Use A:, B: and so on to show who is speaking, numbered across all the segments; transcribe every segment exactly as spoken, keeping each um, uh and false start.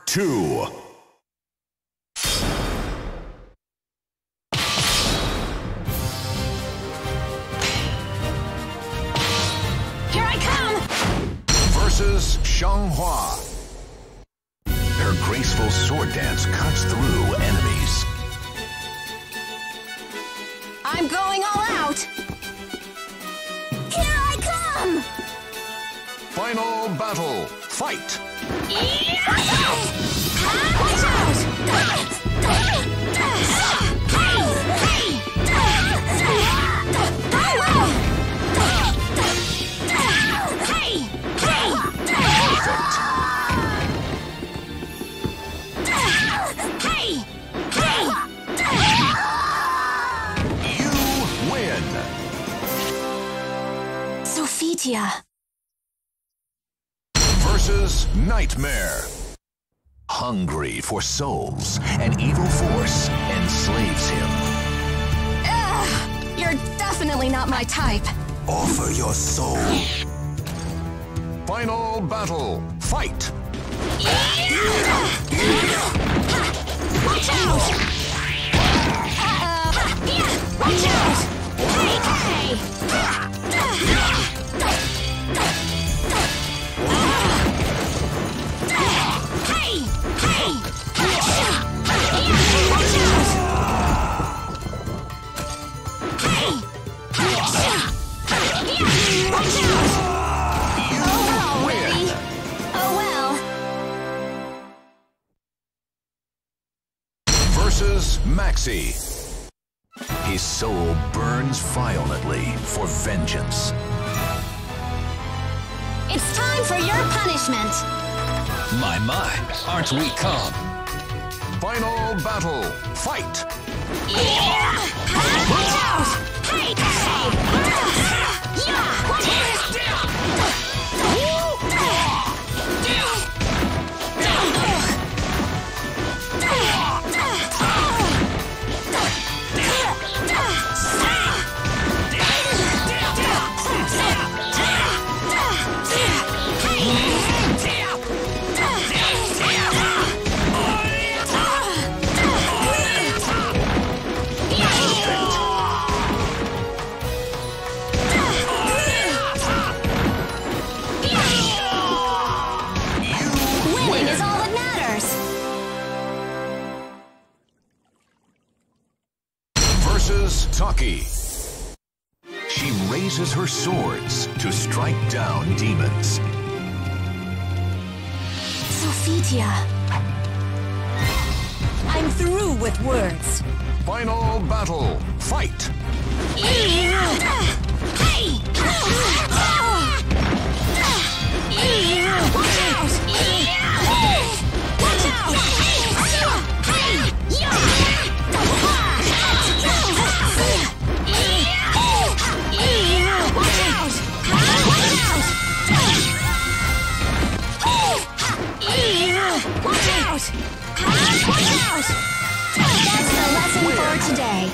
A: two.
B: Here I come!
A: Versus Xianghua. Her graceful sword dance cuts through enemies.
B: I'm going all out! Here I come!
A: Final battle. Fight!
B: Watch out! Sophia.
A: Versus Nightmare. Hungry for souls, an evil force enslaves him.
B: Ugh, you're definitely not my type.
A: Offer your soul. Final battle. Fight!
B: Watch out! Uh-oh. Watch out! Hey, hey!
A: Versus Maxi. His soul burns violently for vengeance.
B: It's time for your punishment.
C: My, my, aren't we calm?
A: Final battle. Fight!
B: Watch out! Hey, hey! Yeah! Watch
A: Taki. She raises her swords to strike down demons.
B: Sophia. I'm through with words.
A: Final battle. Fight!
B: Hey! Watch out! Watch out! Watch out! Watch out! That's the lesson for today.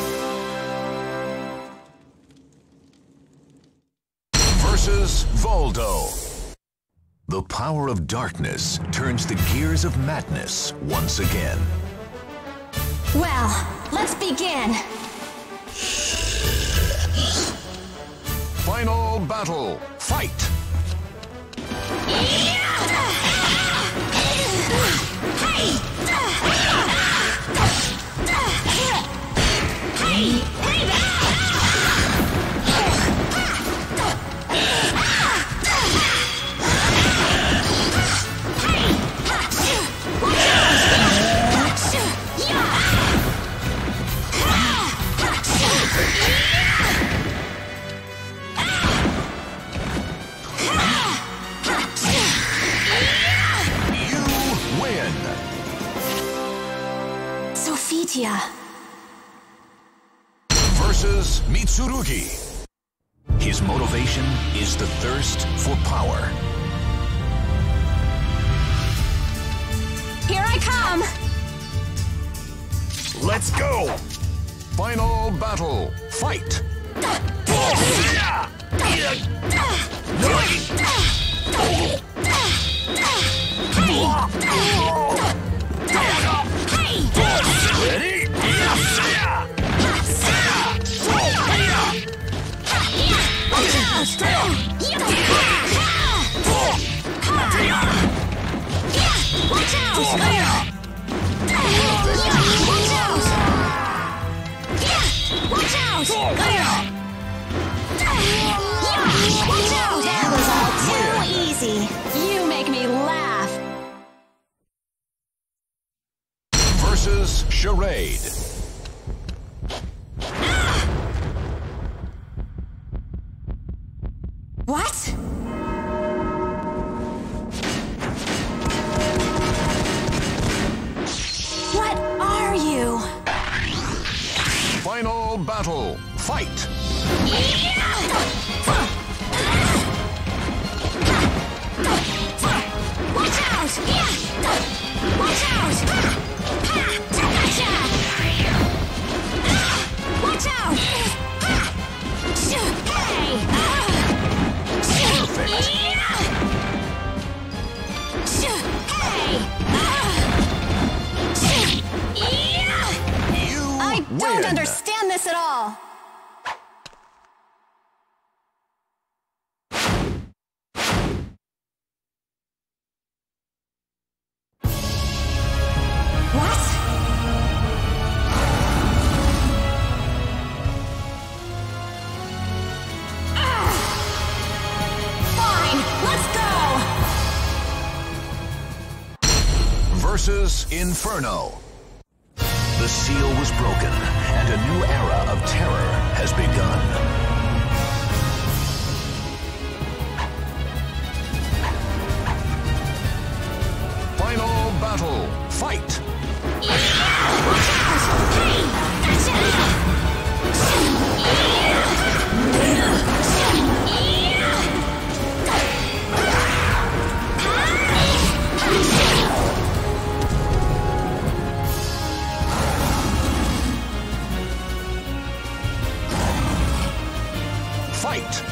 A: Versus Voldo. The power of darkness turns the gears of madness once again.
B: Well, let's begin.
A: Final battle. Fight!
B: Sophia.
A: Versus Mitsurugi. His motivation is the thirst for power.
B: Here I come!
A: Let's go! Final battle. Fight!
B: Watch out! Watch out! That was all too easy. You make me laugh.
A: Versus Charade.
B: What? What are you?
A: Final battle. Fight.
B: Watch out! Watch out! Gotcha! Watch out! Hey!
A: Perfect. You
B: I don't
A: win.
B: understand this at all. What? Ah! Fine, let's go!
A: Versus Inferno. The seal was broken, and a new era of terror has begun. Final battle. Fight. Fight.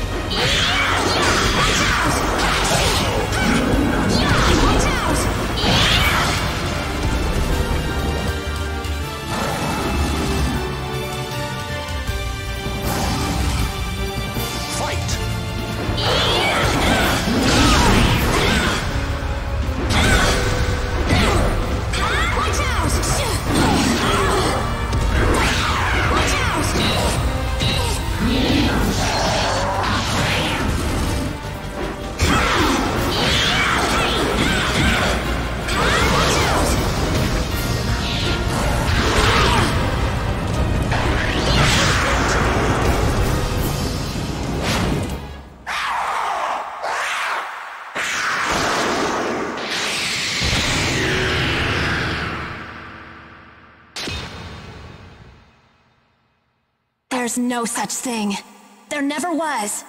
B: There's no such thing. There never was.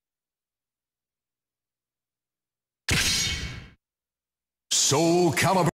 A: Soulcalibur